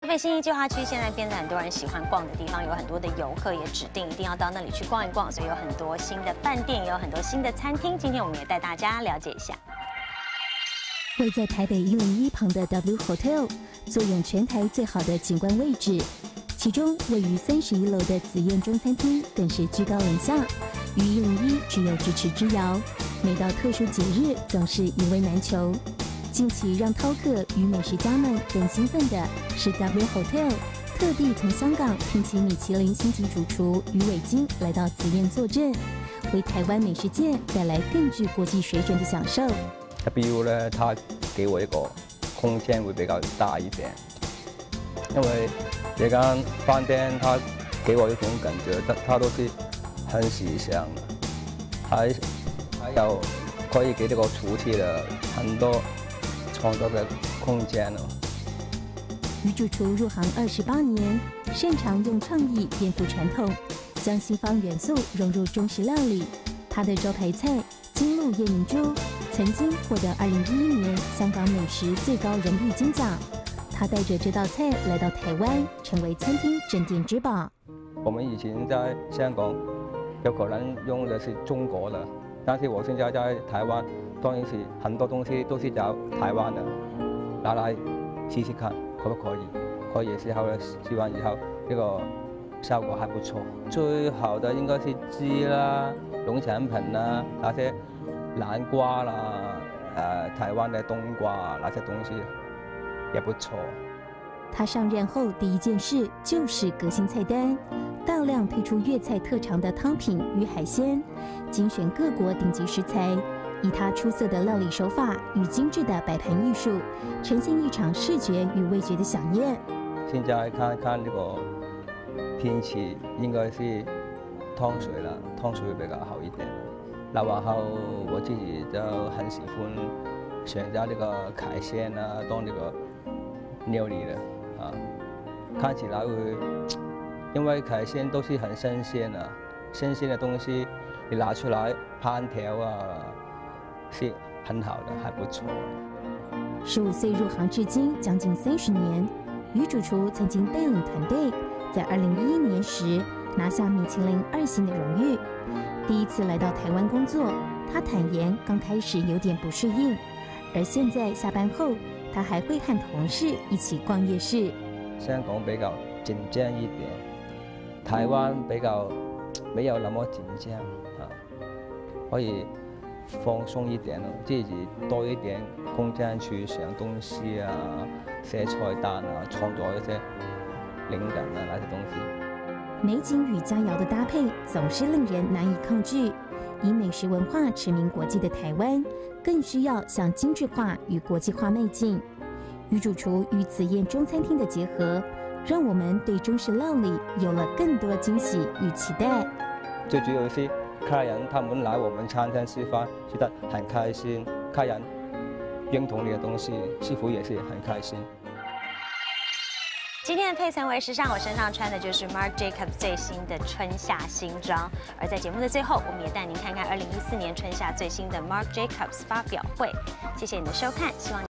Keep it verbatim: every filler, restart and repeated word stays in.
台北信义计划区现在变得很多人喜欢逛的地方，有很多的游客也指定一定要到那里去逛一逛，所以有很多新的饭店，也有很多新的餐厅。今天我们也带大家了解一下。 位在台北一零一旁的 W Hotel， 坐拥全台最好的景观位置，其中位于三十一楼的紫燕中餐厅更是居高临下，与一零一只有咫尺之遥。每到特殊节日，总是一位难求。近期让饕客与美食家们更兴奋的是 W Hotel 特地从香港聘请米其林星级主厨余伟金来到紫燕坐镇，为台湾美食界带来更具国际水准的享受。 W 呢，它给我一个空间会比较大一点，因为这間飯店它給我一種感覺，它它都是很時尚的，還還有可以給這個廚師的很多創作的空間哦。 余主廚入行二十八年，擅長用創意顛覆傳統，將西方元素融入中式料理。他的招牌菜金鹿夜明珠曾經獲得二零一一年香港美食最高榮譽金獎。他帶着這道菜來到台灣，成為餐廳鎮店之寶。 我們以前在香港有可能用的是中國的，但是我現在在台灣，當然是很多東西都是找台灣的，拿來試試看可不可以？可以之後呢，試完以後呢個效果還不錯。最好的應該是雞啦、農產品啦，那些南瓜啦、呃台灣的冬瓜那些東西也不錯。 他上任後第一件事就是革新菜單，大量推出粵菜特長的湯品與海鮮，精選各國頂級食材，以他出色的料理手法與精緻的擺盤藝術，呈現一場視覺與味覺的饗宴。 現在看看這個天氣，應該是湯水啦，湯水會比較好一點。那然後我自己就很喜歡選擇這個海鮮啊，當這個料理的啊，看起來會，因為海鮮都是很新鮮啊，新鮮的東西你拿出來烹調啊，是很好的，還不錯。 十五歲入行至今將近三十年，余主廚曾經帶領團隊，在二零一一年時拿下米其林二星的榮譽。第一次來到台灣工作，他坦言剛開始有點不適應，而現在下班後，他還會和同事一起逛夜市。 香港比較緊張一點，台灣比較沒有那麼緊張啊，可以放鬆一點咯，自己多一點空間去想東西啊，寫菜單啊，創作一些靈感啊那些東西。 美景與佳肴的搭配總是令人難以抗拒。以美食文化馳名國際的台灣，更需要向精緻化與國際化邁進。余主廚與紫燕中餐廳的結合，讓我們對中式料理有了更多驚喜與期待。 最主要是客人他們來我們餐廳吃飯，覺得很開心。客人認同你的東西，師傅也是很開心。 今天的配層為時尚，我身上穿的就是 Marc Jacobs 最新的春夏新裝。而在節目的最後，我們也帶您看看二零一四年春夏最新的 Marc Jacobs 發表會。謝謝你的收看，希望。